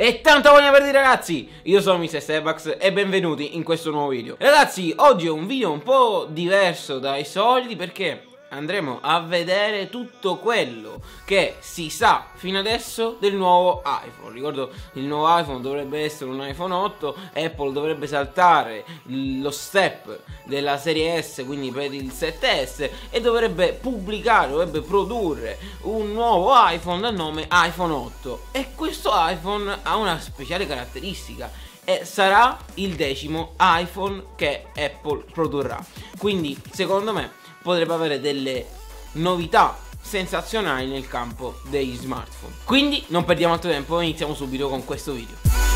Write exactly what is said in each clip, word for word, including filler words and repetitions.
E tanta voglia per dire ragazzi, io sono mister Sebax e benvenuti in questo nuovo video. Ragazzi, oggi è un video un po' diverso dai soliti perché andremo a vedere tutto quello che si sa fino adesso del nuovo iPhone. Ricordo, il nuovo iPhone dovrebbe essere un iPhone otto, Apple dovrebbe saltare lo step della serie S, quindi per il sette S, e dovrebbe pubblicare, dovrebbe produrre un nuovo iPhone dal nome iPhone otto. E questo iPhone ha una speciale caratteristica e sarà il decimo iPhone che Apple produrrà. Quindi secondo me potrebbe avere delle novità sensazionali nel campo degli smartphone. Quindi non perdiamo altro tempo e iniziamo subito con questo video.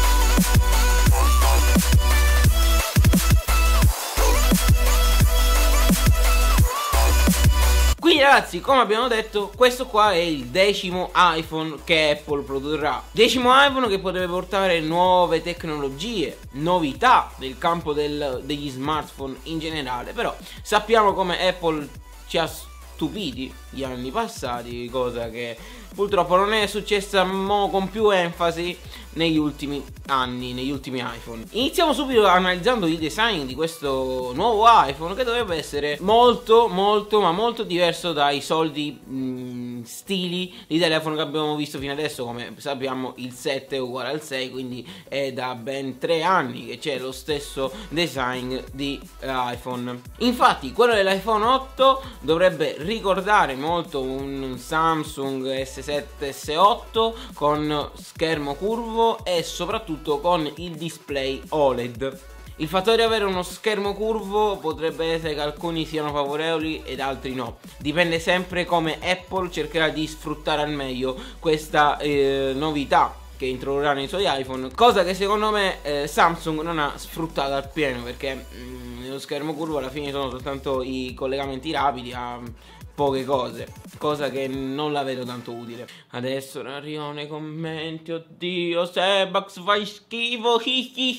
Quindi ragazzi, come abbiamo detto, questo qua è il decimo iPhone che Apple produrrà. Decimo iPhone che potrebbe portare nuove tecnologie, novità nel campo del, degli smartphone in generale. Però sappiamo come Apple ci ha stupiti gli anni passati, cosa che purtroppo non è successa mo con più enfasi negli ultimi anni, negli ultimi iPhone. Iniziamo subito analizzando il design di questo nuovo iPhone, che dovrebbe essere molto molto ma molto diverso dai soliti mh, stili di telefono che abbiamo visto fino adesso. Come sappiamo, il sette è uguale al sei, quindi è da ben tre anni che c'è lo stesso design di uh, iPhone. Infatti quello dell'iPhone otto dovrebbe ricordare molto un Samsung S sette S otto con schermo curvo e soprattutto con il display O L E D. Il fatto di avere uno schermo curvo potrebbe essere che alcuni siano favorevoli ed altri no. Dipende sempre come Apple cercherà di sfruttare al meglio questa eh, novità che introdurrà nei suoi iPhone, cosa che secondo me eh, Samsung non ha sfruttato al pieno, perché mh, nello schermo curvo alla fine sono soltanto i collegamenti rapidi a poche cose, cosa che non la vedo tanto utile. Adesso arrivano i commenti: oddio Sebax fai schifo, hi hi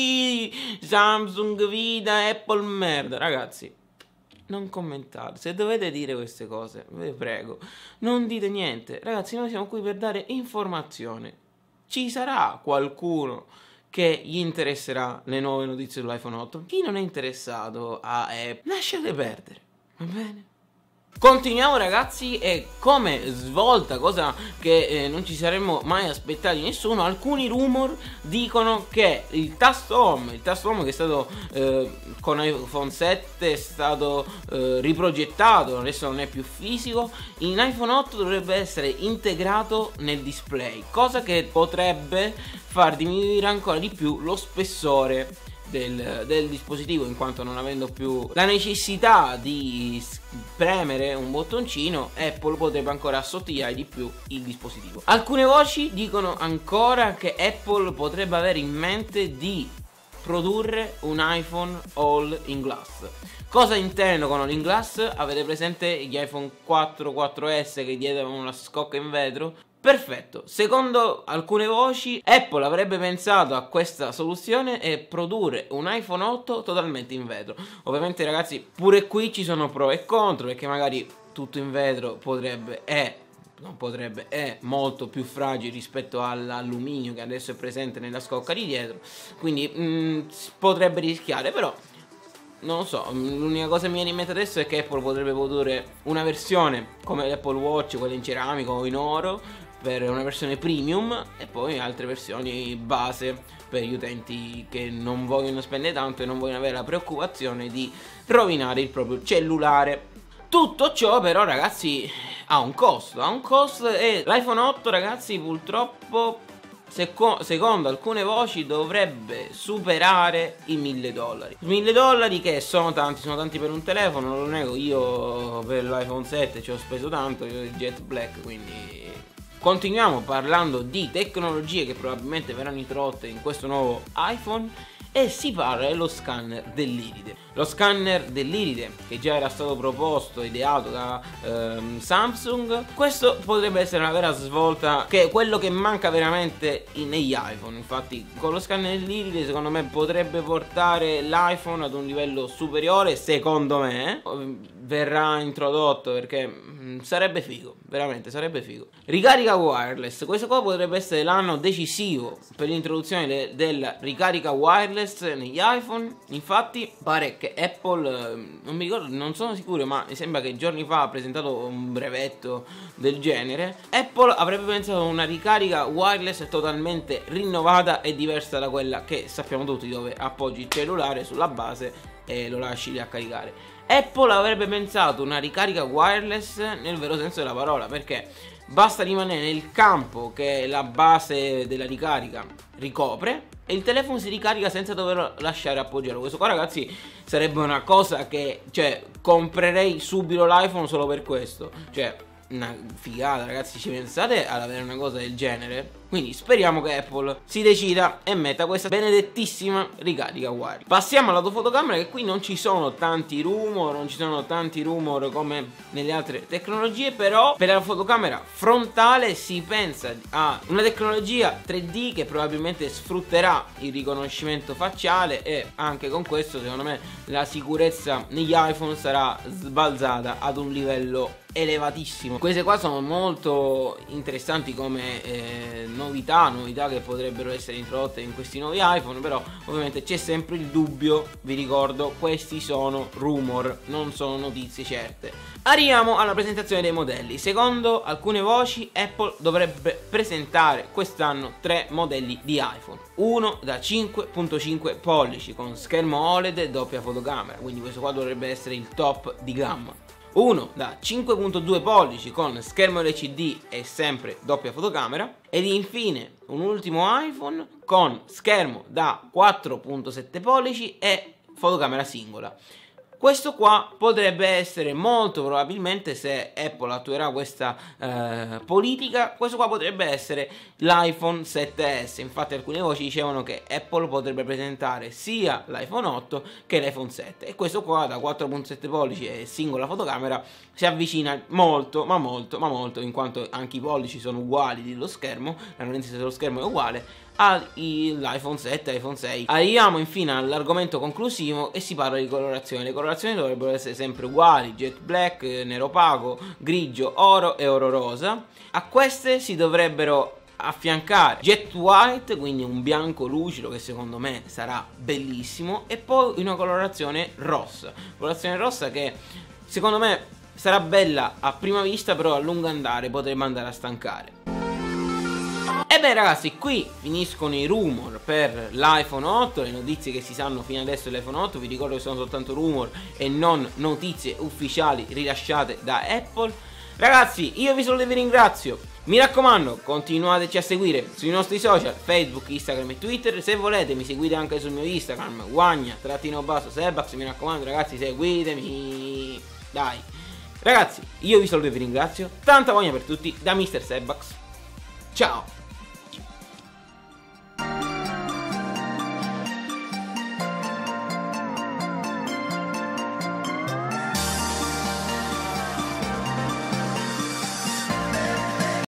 hi, Samsung vita, Apple merda. Ragazzi, non commentate, se dovete dire queste cose vi prego non dite niente. Ragazzi, noi siamo qui per dare informazione. Ci sarà qualcuno che gli interesserà le nuove notizie sull'iPhone otto. Chi non è interessato a Apple, lasciate perdere, va bene? Continuiamo ragazzi, e come svolta, cosa che eh, non ci saremmo mai aspettati nessuno, alcuni rumor dicono che il tasto home, il tasto home che è stato eh, con iPhone sette è stato eh, riprogettato, adesso non è più fisico, in iPhone otto dovrebbe essere integrato nel display, cosa che potrebbe far diminuire ancora di più lo spessore Del, del dispositivo, in quanto non avendo più la necessità di premere un bottoncino, Apple potrebbe ancora assottigliare di più il dispositivo. Alcune voci dicono ancora che Apple potrebbe avere in mente di produrre un iPhone all in glass. Cosa intendo con all in glass? Avete presente gli iPhone quattro, quattro S che dietro avevano una scocca in vetro? Perfetto, secondo alcune voci Apple avrebbe pensato a questa soluzione e produrre un iPhone otto totalmente in vetro. Ovviamente ragazzi, pure qui ci sono pro e contro, perché magari tutto in vetro potrebbe è non potrebbe è molto più fragile rispetto all'alluminio che adesso è presente nella scocca di dietro, quindi mh, potrebbe rischiare. Però non lo so, l'unica cosa che mi viene in mente adesso è che Apple potrebbe produrre una versione come l'Apple Watch, quella in ceramica o in oro, per una versione premium, e poi altre versioni base per gli utenti che non vogliono spendere tanto e non vogliono avere la preoccupazione di rovinare il proprio cellulare. Tutto ciò però ragazzi ha un costo, ha un costo e l'iPhone otto ragazzi purtroppo Seco secondo alcune voci dovrebbe superare i mille dollari. Mille dollari che sono tanti, sono tanti per un telefono, non lo nego. Io per l'iPhone sette ci ho speso tanto, io il Jet Black, quindi. Continuiamo parlando di tecnologie che probabilmente verranno introdotte in questo nuovo iPhone, e si parla dello scanner dell'iride. Lo scanner dell'iride che già era stato proposto e ideato da ehm, Samsung. Questo potrebbe essere una vera svolta, che è quello che manca veramente in, negli iPhone. Infatti con lo scanner dell'iride secondo me potrebbe portare l'iPhone ad un livello superiore. Secondo me verrà introdotto, perché sarebbe figo, veramente sarebbe figo. Ricarica wireless, questo qua potrebbe essere l'anno decisivo per l'introduzione de della ricarica wireless negli iPhone. Infatti pare che Apple, non mi ricordo, non sono sicuro, ma mi sembra che giorni fa ha presentato un brevetto del genere. Apple avrebbe pensato a una ricarica wireless totalmente rinnovata e diversa da quella che sappiamo tutti, dove appoggi il cellulare sulla base e lo lasci lì a caricare. Apple avrebbe pensato una ricarica wireless nel vero senso della parola, perché basta rimanere nel campo che la base della ricarica ricopre e il telefono si ricarica senza dover lasciare appoggiarlo. Questo qua, ragazzi, sarebbe una cosa che, cioè, comprerei subito l'iPhone solo per questo. Cioè, una figata, ragazzi, ci pensate ad avere una cosa del genere? Quindi speriamo che Apple si decida e metta questa benedettissima ricarica wireless. Passiamo alla fotocamera, che qui non ci sono tanti rumor, non ci sono tanti rumor come nelle altre tecnologie, però per la fotocamera frontale si pensa a una tecnologia tre D che probabilmente sfrutterà il riconoscimento facciale, e anche con questo secondo me la sicurezza negli iPhone sarà sbalzata ad un livello elevatissimo. Queste qua sono molto interessanti come eh, novità, novità che potrebbero essere introdotte in questi nuovi iPhone, però ovviamente c'è sempre il dubbio, vi ricordo, questi sono rumor, non sono notizie certe. Arriviamo alla presentazione dei modelli. Secondo alcune voci Apple dovrebbe presentare quest'anno tre modelli di iPhone. Uno da cinque virgola cinque pollici con schermo O L E D e doppia fotocamera, quindi questo qua dovrebbe essere il top di gamma. Uno da cinque virgola due pollici con schermo L C D e sempre doppia fotocamera. Ed infine un ultimo iPhone con schermo da quattro virgola sette pollici e fotocamera singola. Questo qua potrebbe essere molto probabilmente, se Apple attuerà questa eh, politica, questo qua potrebbe essere l'iPhone sette S. Infatti alcune voci dicevano che Apple potrebbe presentare sia l'iPhone otto che l'iPhone sette, e questo qua da quattro virgola sette pollici e singola fotocamera si avvicina molto, ma molto, ma molto, in quanto anche i pollici sono uguali dello schermo, la grandezza dello schermo è uguale, all'iPhone sette, iPhone sei. Arriviamo infine all'argomento conclusivo e si parla di colorazione. Le colorazioni dovrebbero essere sempre uguali: jet black, nero opaco, grigio, oro e oro rosa. A queste si dovrebbero affiancare jet white, quindi un bianco lucido che secondo me sarà bellissimo, e poi una colorazione rossa, colorazione rossa che secondo me sarà bella a prima vista, però a lungo andare potrebbe andare a stancare. E beh ragazzi, qui finiscono i rumor per l'iPhone otto, le notizie che si sanno fino adesso dell'iPhone otto. Vi ricordo che sono soltanto rumor e non notizie ufficiali rilasciate da Apple. Ragazzi, io vi saluto e vi ringrazio. Mi raccomando, continuateci a seguire sui nostri social, Facebook, Instagram e Twitter. Se volete mi seguite anche sul mio Instagram, guagna trattino basso Sebax. Mi raccomando ragazzi, seguitemi, dai. Ragazzi, io vi saluto e vi ringrazio. Tanta voglia per tutti da mister Sebax. Ciao.